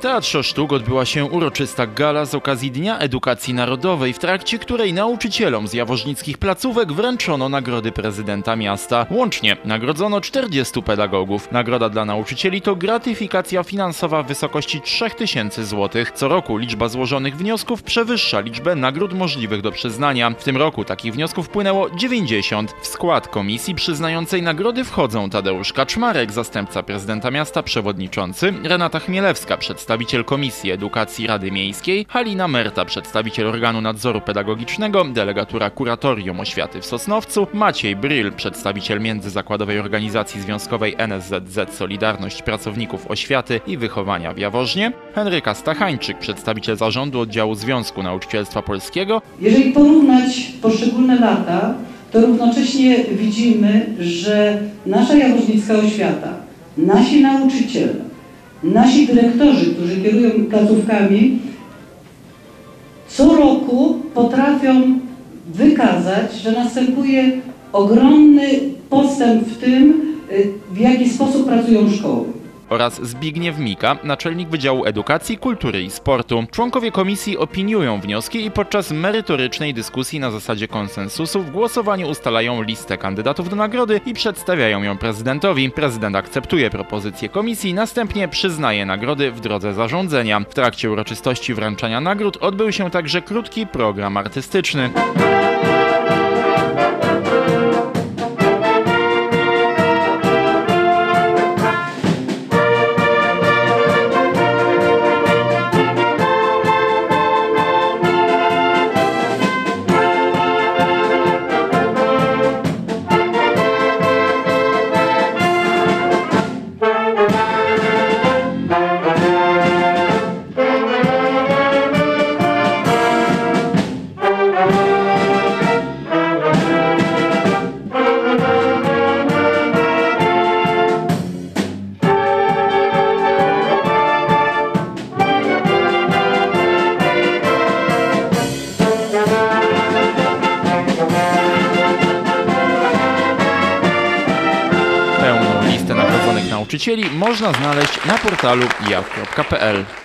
Teatrze Sztuk odbyła się uroczysta gala z okazji Dnia Edukacji Narodowej, w trakcie której nauczycielom z jaworznickich placówek wręczono nagrody prezydenta miasta. Łącznie nagrodzono 40 pedagogów. Nagroda dla nauczycieli to gratyfikacja finansowa w wysokości 3000 zł. Co roku liczba złożonych wniosków przewyższa liczbę nagród możliwych do przyznania. W tym roku takich wniosków wpłynęło 90. W skład komisji przyznającej nagrody wchodzą Tadeusz Kaczmarek, zastępca prezydenta miasta, przewodniczący, Renata Chmielewska, przedstawiciel Komisji Edukacji Rady Miejskiej, Halina Merta, przedstawiciel organu nadzoru pedagogicznego, delegatura Kuratorium Oświaty w Sosnowcu, Maciej Bryl, przedstawiciel międzyzakładowej organizacji związkowej NSZZ Solidarność Pracowników Oświaty i Wychowania w Jaworznie, Henryka Stachańczyk, przedstawiciel zarządu oddziału Związku Nauczycielstwa Polskiego. Jeżeli porównać poszczególne lata, to równocześnie widzimy, że nasza jaworznicka oświata, nasi nauczyciele, nasi dyrektorzy, którzy kierują placówkami, co roku potrafią wykazać, że następuje ogromny postęp w tym, w jaki sposób pracują szkoły. Oraz Zbigniew Mika, naczelnik Wydziału Edukacji, Kultury i Sportu. Członkowie komisji opiniują wnioski i podczas merytorycznej dyskusji na zasadzie konsensusu w głosowaniu ustalają listę kandydatów do nagrody i przedstawiają ją prezydentowi. Prezydent akceptuje propozycję komisji, następnie przyznaje nagrody w drodze zarządzenia. W trakcie uroczystości wręczania nagród odbył się także krótki program artystyczny. Pełną listę nagrodzonych nauczycieli można znaleźć na portalu jaw.pl.